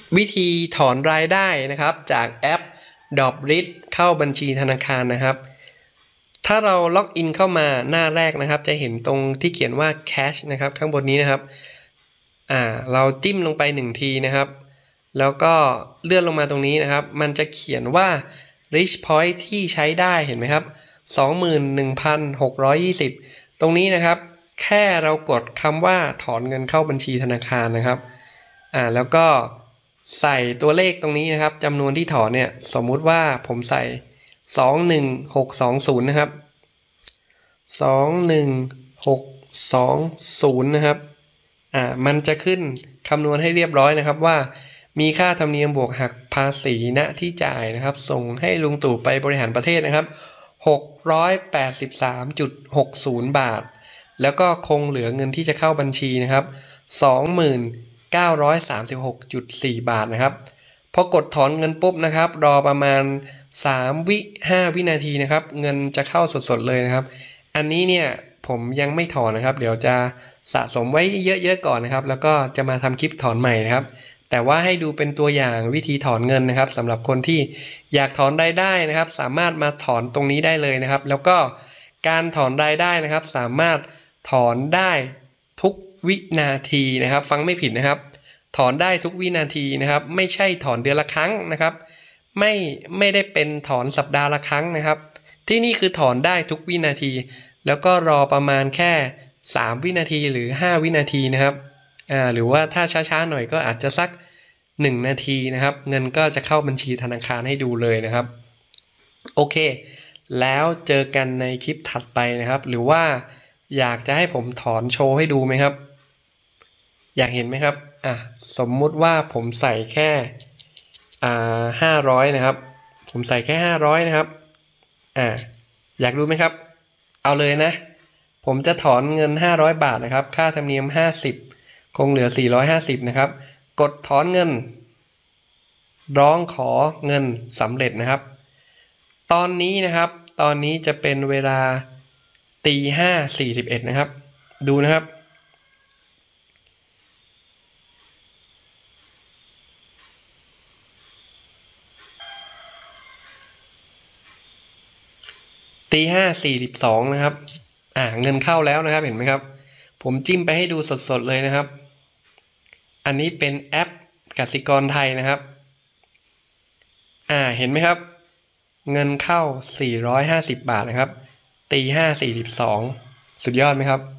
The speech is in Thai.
วิธีถอนรายได้นะครับจากแอป Droprit เข้าบัญชีธนาคารนะครับถ้าเราล็อกอินเข้ามาหน้าแรกนะครับจะเห็นตรงที่เขียนว่า Cash นะครับข้างบนนี้นะครับเราจิ้มลงไป1ทีนะครับแล้วก็เลื่อนลงมาตรงนี้นะครับมันจะเขียนว่า Reach Point ที่ใช้ได้เห็นไหมครับ 21,620 ตรงนี้นะครับแค่เรากดคำว่าถอนเงินเข้าบัญชีธนาคารนะครับแล้วก็ใส่ตัวเลขตรงนี้นะครับจำนวนที่ถอนเนี่ยสมมุติว่าผมใส่21620นะครับ21620นะครับมันจะขึ้นคำนวณให้เรียบร้อยนะครับว่ามีค่าธรรมเนียมบวกหักภาษีณที่จ่ายนะครับส่งให้ลุงตู่ไปบริหารประเทศนะครับ683.60 บาทแล้วก็คงเหลือเงินที่จะเข้าบัญชีนะครับ2936.4 บาทนะครับพอกดถอนเงินปุ๊บนะครับรอประมาณ5 วินาทีนะครับเงินจะเข้าสดๆเลยนะครับอันนี้เนี่ยผมยังไม่ถอนนะครับเดี๋ยวจะสะสมไว้เยอะๆก่อนนะครับแล้วก็จะมาทำคลิปถอนใหม่นะครับแต่ว่าให้ดูเป็นตัวอย่างวิธีถอนเงินนะครับสำหรับคนที่อยากถอนรายได้นะครับสามารถมาถอนตรงนี้ได้เลยนะครับแล้วก็การถอนรายได้นะครับสามารถถอนได้ทุกวินาทีนะครับฟังไม่ผิดนะครับถอนได้ทุกวินาทีนะครับไม่ใช่ถอนเดือนละครั้งนะครับไม่ได้เป็นถอนสัปดาห์ละครั้งนะครับที่นี่คือถอนได้ทุกวินาทีแล้วก็รอประมาณแค่3 วินาทีหรือ5 วินาทีนะครับหรือว่าถ้าช้าๆหน่อยก็อาจจะสัก1 นาทีนะครับเงินก็จะเข้าบัญชีธนาคารให้ดูเลยนะครับโอเคแล้วเจอกันในคลิปถัดไปนะครับหรือว่าอยากจะให้ผมถอนโชว์ให้ดูไหมครับอยากเห็นไหมครับสมมุติว่าผมใส่แค่500นะครับผมใส่แค่500นะครับอยากดูไหมครับเอาเลยนะผมจะถอนเงิน500 บาทนะครับค่าธรรมเนียม50คงเหลือ450นะครับกดถอนเงินร้องขอเงินสำเร็จนะครับตอนนี้จะเป็นเวลา5:41นะครับดูนะครับ5:42นะครับเงินเข้าแล้วนะครับเห็นไหมครับผมจิ้มไปให้ดูสดๆเลยนะครับอันนี้เป็นแอปกสิกรไทยนะครับเห็นไหมครับเงินเข้า450 บาทนะครับ5:42สุดยอดไหมครับ